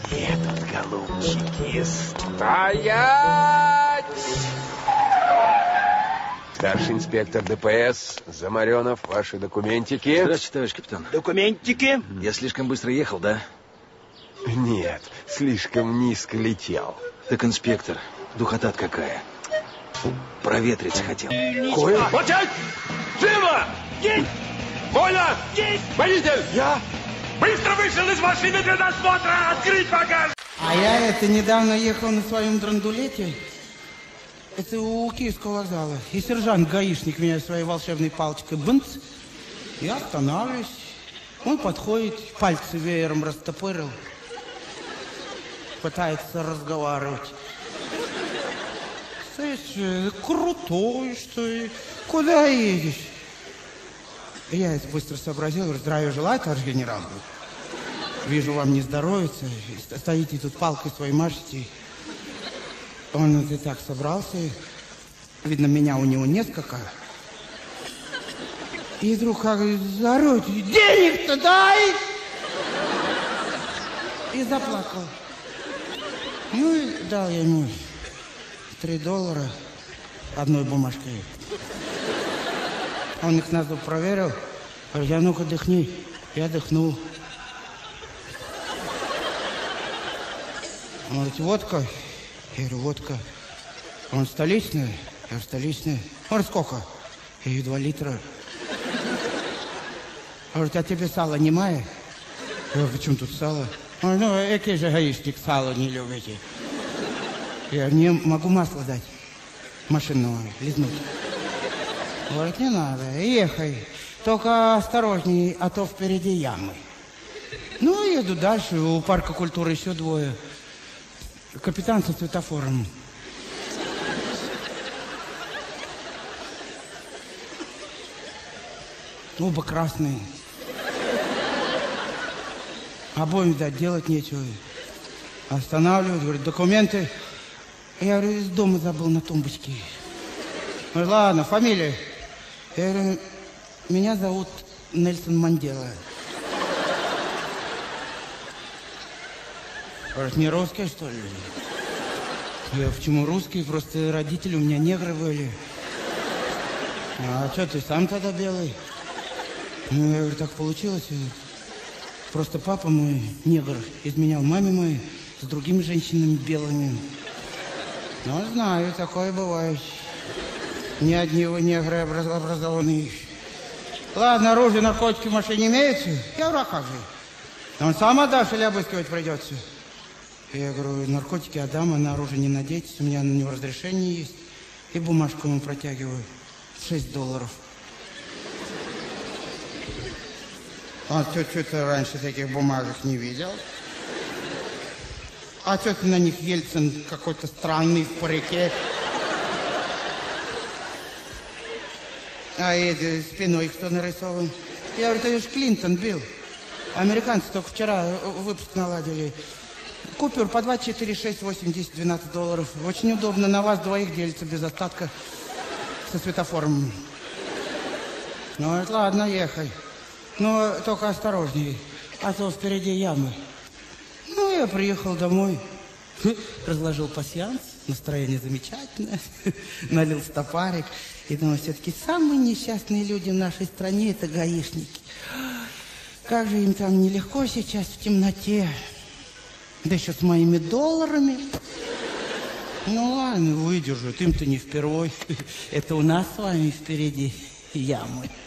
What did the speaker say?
Этот голубчики. Стоять! Старший инспектор ДПС Замаренов, ваши документики. Здравствуйте, товарищ капитан. Документики. Я слишком быстро ехал, да? Нет, слишком низко летел. Так, инспектор, духота какая. Проветриться хотел. Кое? Молчать! Живо! Есть! Вольно! Есть! Водитель! Я? Быстро вышел из машины для досмотра! Открыть багаж! А я недавно ехал на своем драндулете. Это у Киевского вокзала. И сержант-гаишник меня своей волшебной палочкой бынц. Я останавливаюсь. Он подходит, пальцы веером растопырил. Пытается разговаривать. Слышь, крутой, что ли? Куда едешь? Я это быстро сообразил. Говорю, здравия желаю, товарищ генерал. Вижу, вам не здоровится. Стоите тут палкой своей машете. Он вот и так собрался. Видно, меня у него несколько. И вдруг как заорет: денег-то дай! И заплакал. Ну и дал я ему $3 одной бумажкой. Он их назад проверил. Говорит, а ну-ка дыхни. Я дыхнул. Он говорит, водка? Я говорю, водка. Он столичная? Я говорю, столичная. Он говорит, сколько? Я говорю, 2 литра. Он говорит, а тебе сало немає? Я говорю, почему тут сало? Он говорит, ну, який же гаишник сало не любите? Я говорю, не могу масло дать. Машинного лизнуть. Говорит, не надо, ехай. Только осторожней, а то впереди ямы. Ну, еду дальше. У парка культуры еще 2. Капитан со светофором. Оба красные. Обоим, видать, делать нечего. Останавливают, говорят, документы. Я говорю, из дома забыл на тумбочке. Говорю, ладно, фамилия. Я говорю, меня зовут Нельсон Мандела. Говорит, не русский, что ли? Я, почему русский? Просто родители у меня негры были. А что ты сам тогда белый? Ну, я говорю, так получилось. Просто папа мой, негр, изменял маме моей с другими женщинами белыми. Ну, знаю, такое бывает. Ни одни его негры образованные. Ладно, оружие, наркотики в машине имеются? Я говорю, а как же? Он сам отдаст или обыскивать придется? Я говорю, наркотики отдам, а на оружие не надейтесь, у меня на него разрешение есть. И бумажку ему протягиваю. $6. А ты что-то раньше таких бумажек не видел? А что ты на них Ельцин какой-то странный в парике? А эти спиной кто нарисован? Я говорю, это же Клинтон бил. Американцы только вчера выпуск наладили. Купюр по 2, 4, 6, 8, 10, $12. Очень удобно, на вас двоих делится без остатка со светофором. Ну, ладно, ехай. Но только осторожнее, а то впереди ямы. Ну, я приехал домой, разложил пасьянс, настроение замечательное, налил стопарик. И думаю, все-таки самые несчастные люди в нашей стране – это гаишники. Как же им там нелегко сейчас в темноте. Да еще с моими долларами. Ну ладно, выдержат, им-то не впервой. Это у нас с вами впереди ямы.